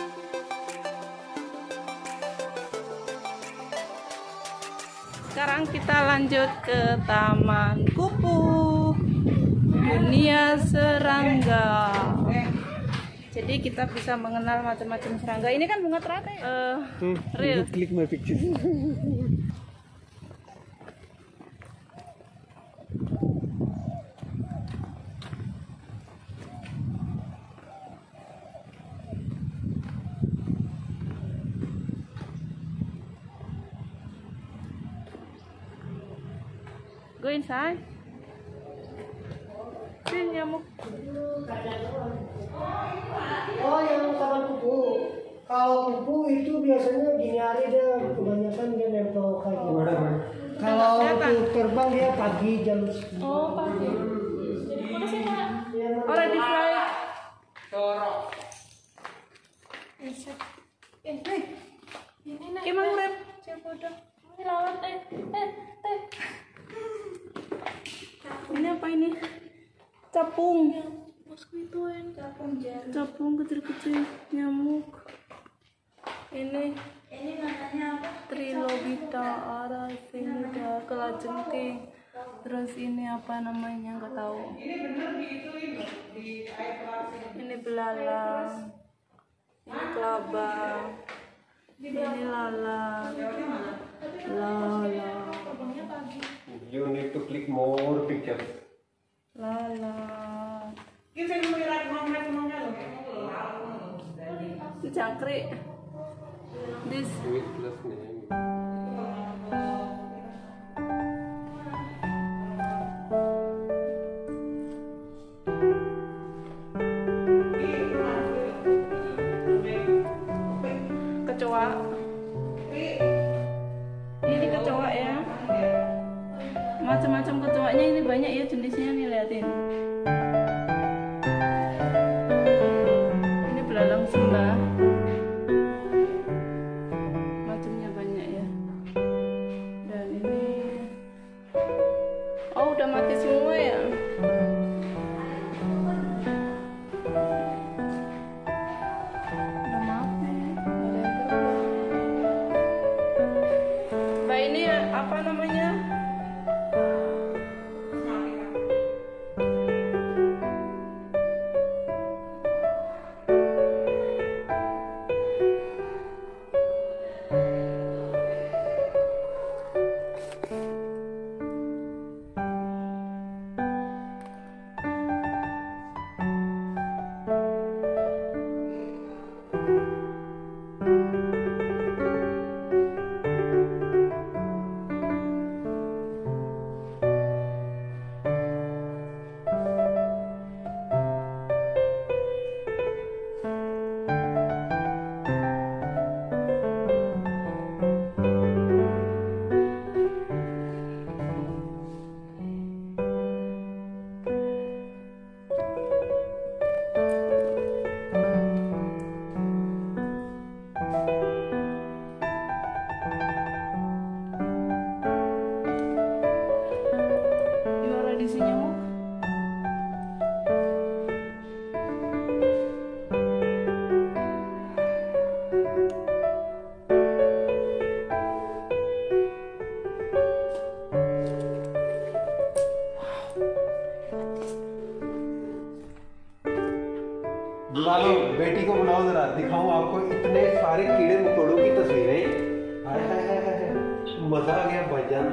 Sekarang kita lanjut ke Taman Kupu Dunia Serangga. Jadi kita bisa mengenal macam-macam serangga. Ini kan bunga teratai. Real. Klik my picture. Go inside. Sini nyamuk. Oh, yang taman kupu. Kalau kupu itu biasanya dini hari dia kebanyakan dia nempel kayak gitu. Kalau untuk terbang dia pagi jam 10. Oh, pagi. Makasih, Pak. Already fly. Ini nak. Gimana urip? Siapa dah? Ini lawan teh. Ini apa ini? Capung. Mosquitoen, capung jari. Capung kecil-kecil nyamuk. Ini Namanya apa? Trilobita arasinida, kelajengking. Terus ini apa namanya nggak tahu. Ini belalang. Ini kelabang. Ini lalat. You need to click more pictures. Lalat. Itu jangkrik. This. With plus name. Kecoa. Ini kecoa ya. Macam-macam kecoanya ini banyak ya jenisnya nih, liatin. Ini belalang sembah. Macamnya banyak ya. Dan ini oh udah mati semua ya. Udah mati. Mbak ini apa namanya? बुला लो बेटी को बुलाओ जरा दिखाऊं आपको इतने सारे कीड़े मकोड़ों की तस्वीरें हाय हाय हाय हाय मजा आ गया भाईजान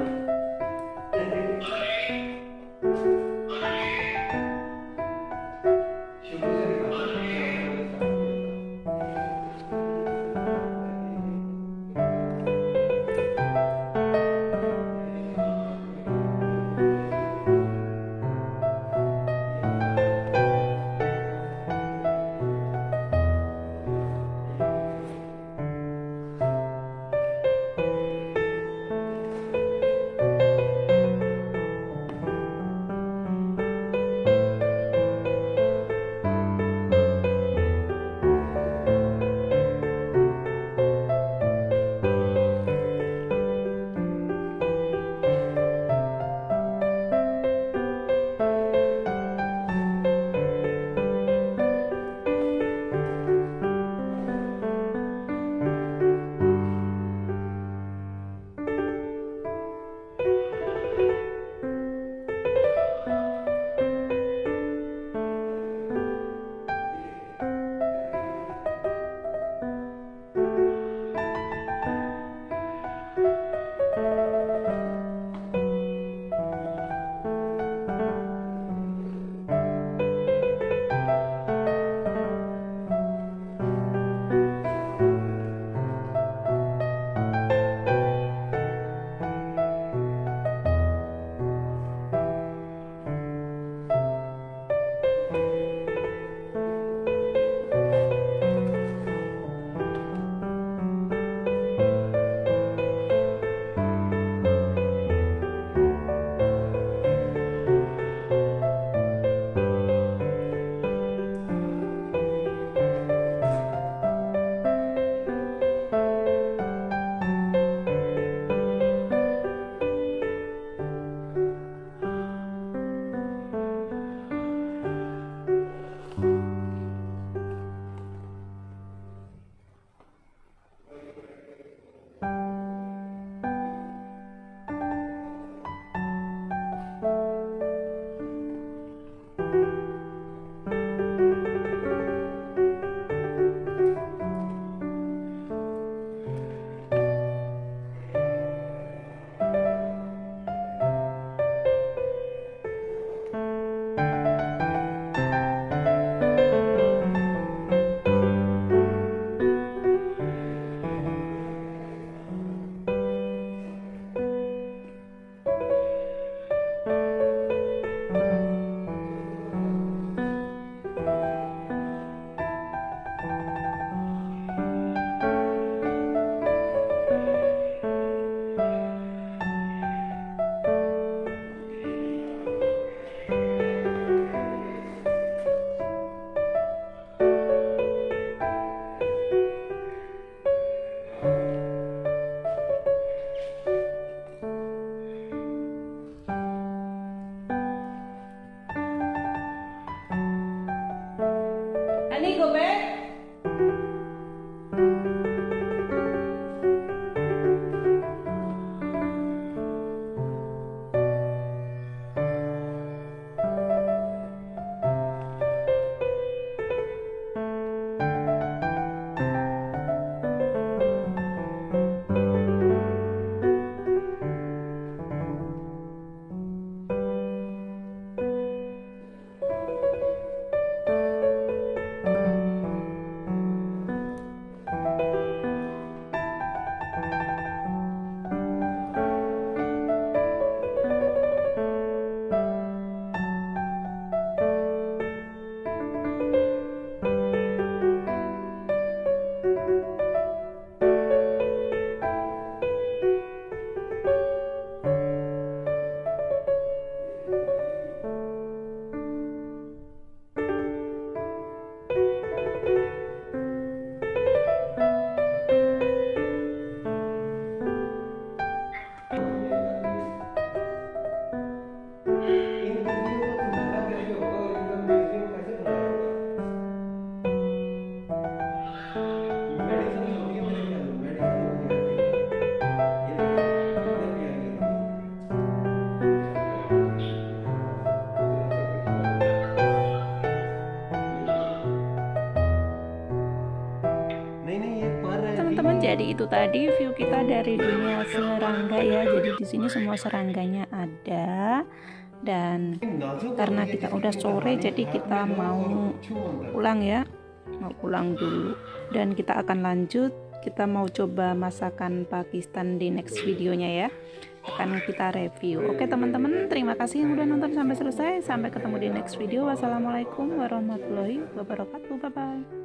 teman-teman, jadi itu tadi view kita dari dunia serangga ya. Jadi di sini semua serangganya ada. Dan karena kita udah sore, jadi kita mau pulang ya, mau pulang dulu. Dan kita akan lanjut, kita mau coba masakan Pakistan di next videonya ya, akan kita review. Oke teman-teman, terima kasih yang udah nonton sampai selesai. Sampai ketemu di next video. Wassalamualaikum warahmatullahi wabarakatuh. Bye bye.